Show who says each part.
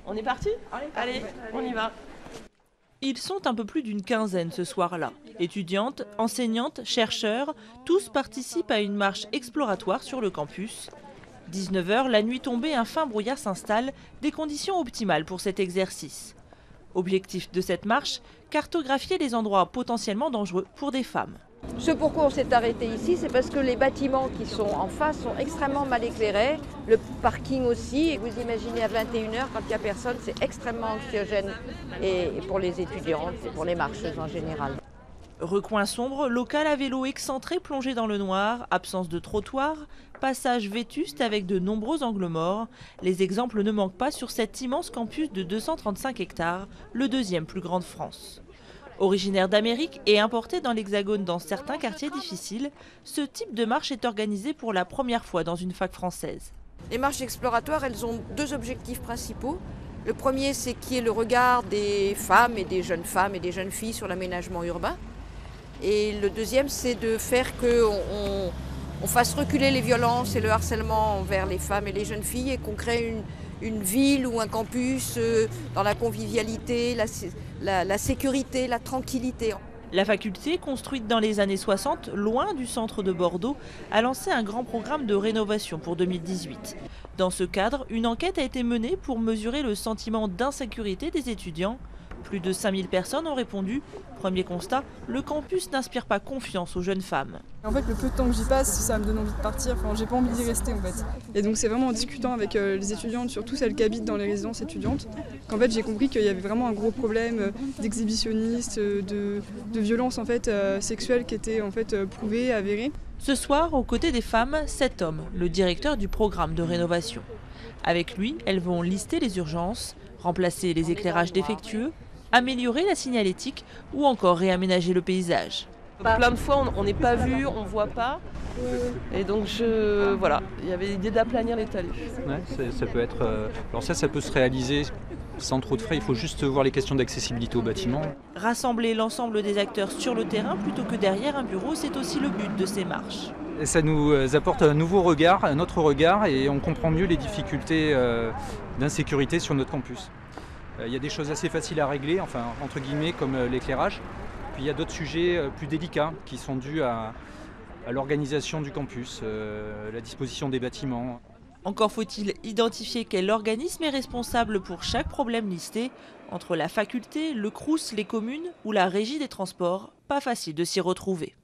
Speaker 1: On est parti? Allez, on y va.
Speaker 2: Ils sont un peu plus d'une quinzaine ce soir-là. Étudiantes, enseignantes, chercheurs, tous participent à une marche exploratoire sur le campus. 19 h, la nuit tombée, un fin brouillard s'installe, des conditions optimales pour cet exercice. Objectif de cette marche, cartographier les endroits potentiellement dangereux pour des femmes.
Speaker 3: Ce pourquoi on s'est arrêté ici, c'est parce que les bâtiments qui sont en face sont extrêmement mal éclairés, le parking aussi, et vous imaginez à 21 h quand il n'y a personne, c'est extrêmement anxiogène et pour les étudiantes et pour les marcheuses en général.
Speaker 2: Recoin sombre, local à vélo excentré plongé dans le noir, absence de trottoir, passage vétuste avec de nombreux angles morts. Les exemples ne manquent pas sur cet immense campus de 235 hectares, le deuxième plus grand de France. Originaire d'Amérique et importé dans l'Hexagone dans certains quartiers difficiles, ce type de marche est organisé pour la première fois dans une fac française.
Speaker 3: Les marches exploratoires, elles ont deux objectifs principaux. Le premier, c'est qu'il y ait le regard des femmes et des jeunes filles sur l'aménagement urbain. Et le deuxième, c'est de faire qu'on fasse reculer les violences et le harcèlement envers les femmes et les jeunes filles et qu'on crée une ville ou un campus dans la convivialité, la sécurité, la tranquillité.
Speaker 2: La faculté, construite dans les années 60, loin du centre de Bordeaux, a lancé un grand programme de rénovation pour 2018. Dans ce cadre, une enquête a été menée pour mesurer le sentiment d'insécurité des étudiants. Plus de 5000 personnes ont répondu. Premier constat, le campus n'inspire pas confiance aux jeunes femmes.
Speaker 4: En fait, le peu de temps que j'y passe, ça me donne envie de partir. Enfin, j'ai pas envie d'y rester en fait. Et donc c'est vraiment en discutant avec les étudiantes, surtout celles qui habitent dans les résidences étudiantes, qu'en fait j'ai compris qu'il y avait vraiment un gros problème d'exhibitionnistes, de violence en fait sexuelle qui était en fait prouvée, avérée.
Speaker 2: Ce soir, aux côtés des femmes, cet homme, le directeur du programme de rénovation. Avec lui, elles vont lister les urgences, remplacer les éclairages défectueux, améliorer la signalétique ou encore réaménager le paysage.
Speaker 1: Plein de fois, on n'est pas vu, on ne voit pas. Et donc, voilà, il y avait l'idée d'aplanir les talus.
Speaker 5: Ouais, ça peut être. Alors ça peut se réaliser sans trop de frais. Il faut juste voir les questions d'accessibilité au bâtiment.
Speaker 2: Rassembler l'ensemble des acteurs sur le terrain plutôt que derrière un bureau, c'est aussi le but de ces marches.
Speaker 5: Et ça nous apporte un nouveau regard, un autre regard, et on comprend mieux les difficultés d'insécurité sur notre campus. Il y a des choses assez faciles à régler, enfin entre guillemets, comme l'éclairage. Puis il y a d'autres sujets plus délicats qui sont dus à l'organisation du campus, la disposition des bâtiments.
Speaker 2: Encore faut-il identifier quel organisme est responsable pour chaque problème listé. Entre la faculté, le Crous, les communes ou la régie des transports, pas facile de s'y retrouver.